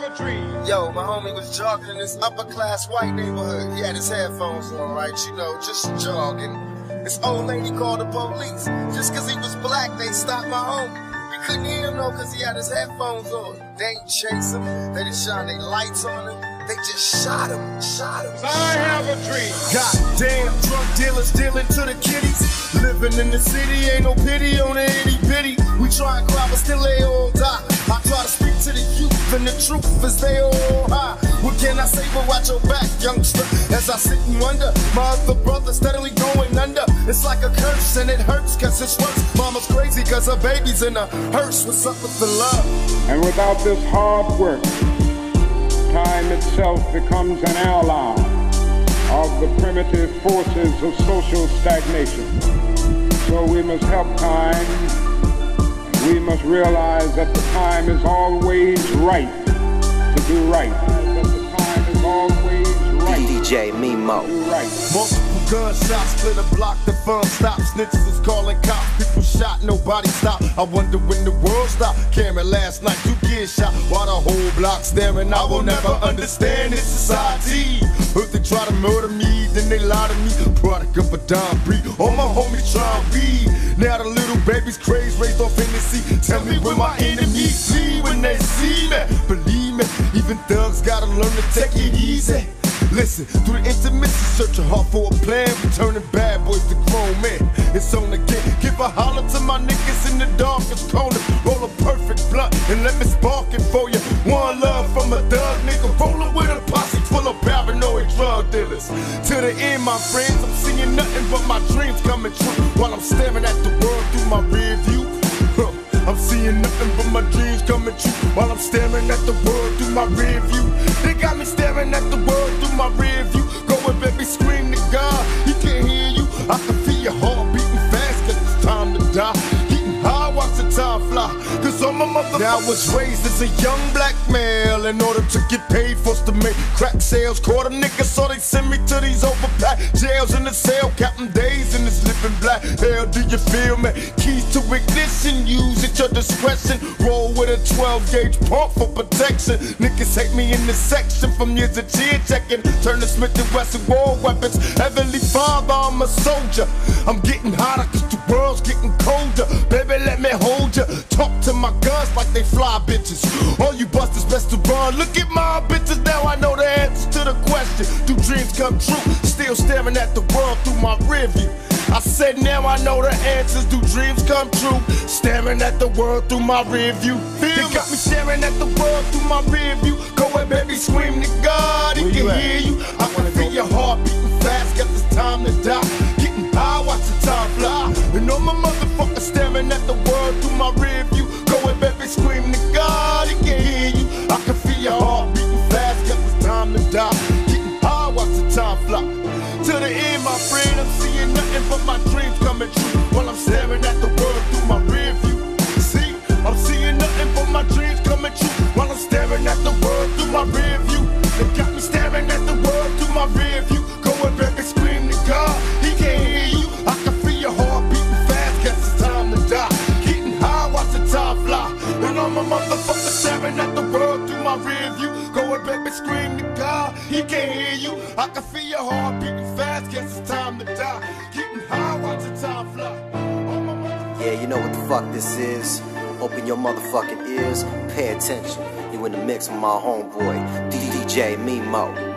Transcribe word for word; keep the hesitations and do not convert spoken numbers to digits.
a dream. Yo, my homie was jogging in this upper class white neighborhood. He had his headphones on, right? You know, just jogging. This old lady called the police. Just cause he was black, they stopped my homie. We couldn't hear him though cause he had his headphones on. They ain't chase him, they didn't shine their lights on him. They just shot him, shot him. I have a dream. Goddamn, drug dealers dealing to the kiddies. Living in the city, ain't no pity on the itty bitty. We try and cry, but still they all die. I try to speak to the youth, and the truth is they all high. What can I say but watch your back, youngster? As I sit and wonder, my other brother steadily going under. It's like a curse, and it hurts cause it's worse. Mama's crazy cause her baby's in a hearse. What's up with the love? And without this hard work, time itself becomes an ally of the primitive forces of social stagnation. So we must help time. We must realize that the time is always right to do right. That the time is always right. D J Mimo. To do right. Multiple gunshots, split a block, the fun stop. Snitches is calling cops, people shot, nobody stopped. I wonder when the world stopped. Cameron last night, two kids shot, while the whole block staring. I will never understand this society. If they try to murder me, then they lie to me. Product of a dime breed, all my homies try and read. Now the little baby's crazy, raised off Hennessy. Tell me where my enemies see when they see me. Believe me, even thugs gotta learn to take it easy. Listen, through the intimacy, searching hard for a plan, returning bad boys to grown men. It's on again. Give a holler to my niggas in the darkest corner. Roll a perfect blunt and let me spark it for you. One love from a thug nigga, rolling with a posse full of paranoid drug dealers. To the end, my friends, I'm seeing nothing but my dreams coming true while I'm staring at the world through my rear view. Huh. I'm seeing nothing but my dreams coming true while I'm staring at the world through my rear view. They got me staring at the world through my rear view. Go and baby, scream to God, he can't hear you. I can feel your heart beating fast cause it's time to die. Getting high, watch the time fly, cause I'm a motherfucker. Now I was raised as a young black male in order to get paid, forced to make crack sales. Caught a nigga so they send me to these overpacked jails in the cell, counting days in this living black hell. Do you feel me? Keys to ignition, use at your discretion. Roll with a twelve gauge pump for protection. Niggas hate me in this section from years of cheer checking. Turn to Smith and Wesson war weapons. Heavenly Father, I'm a soldier. I'm getting hotter cause the world's getting colder. Baby, let me hold ya. Talk to my guns like they fly bitches. All you busters best to run. Look at my bitches, now I know the answer to the question. Do dreams come true? Still staring at the world through my rear view. I said now I know the answers. Do dreams come true? Staring at the world through my rear view. Feel they got me staring at the world through my rear view. Go and baby, scream to God, he can hear you. I can feel your heart beating fast, guess it's time to die. Getting high, watch the time fly. And all my motherfuckers staring at the world through my rear view. Go and baby, scream to God, he can hear you. I can feel your heart beating fast, guess it's time to die. Getting high, watch the time fly. To the end, my friend, I'm seeing nothing but my dreams coming true while I'm staring at the world through my rear view. See, I'm seeing nothing but my dreams coming true while I'm staring at the world through my rear view. They got me staring at the world through my rear view. Go and baby, scream to God, he can't hear you. I can feel your heart beating fast, guess it's time to die. Getting high, watch the time fly. And all my motherfuckers staring at the world through my rear view. Go and baby, scream to God, he can't hear you. I can feel your heart beating fast, guess it's time to die. Getting high, watch the time fly. Yeah, you know what the fuck this is. Open your motherfucking ears, pay attention. You in the mix with my homeboy, D J Mimo.